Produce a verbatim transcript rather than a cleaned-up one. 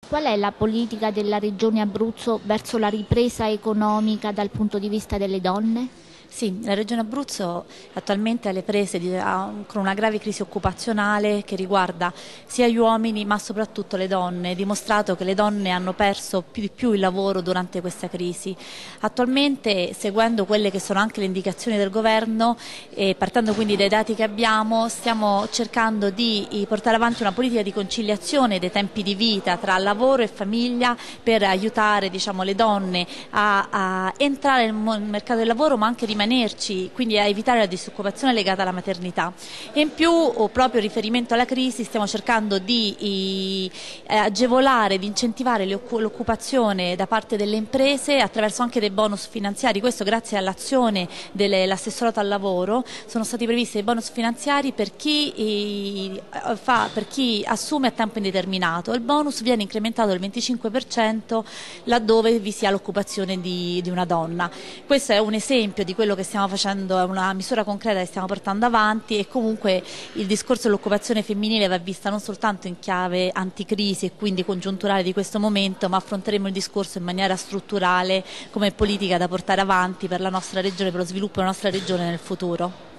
Qual è la politica della Regione Abruzzo verso la ripresa economica dal punto di vista delle donne? Sì, la Regione Abruzzo attualmente è alle prese di, ha, con una grave crisi occupazionale che riguarda sia gli uomini ma soprattutto le donne. È dimostrato che le donne hanno perso più di più il lavoro durante questa crisi. Attualmente, seguendo quelle che sono anche le indicazioni del Governo e partendo quindi dai dati che abbiamo, stiamo cercando di portare avanti una politica di conciliazione dei tempi di vita tra lavoro e famiglia per aiutare, diciamo, le donne a, a entrare nel mercato del lavoro ma anche rimanerci, quindi a evitare la disoccupazione legata alla maternità. E in più, proprio in riferimento alla crisi, stiamo cercando di i, eh, agevolare, di incentivare l'occupazione da parte delle imprese attraverso anche dei bonus finanziari. Questo grazie all'azione dell'assessorato al lavoro sono stati previsti dei bonus finanziari per chi, i, fa, per chi assume a tempo indeterminato. Il bonus viene incrementato del venticinque per cento laddove vi sia l'occupazione di, di una donna. Questo è un esempio di quello che stiamo facendo, è una misura concreta che stiamo portando avanti, e comunque il discorso dell'occupazione femminile va vista non soltanto in chiave anticrisi e quindi congiunturale di questo momento, ma affronteremo il discorso in maniera strutturale come politica da portare avanti per la nostra regione, per lo sviluppo della nostra regione nel futuro.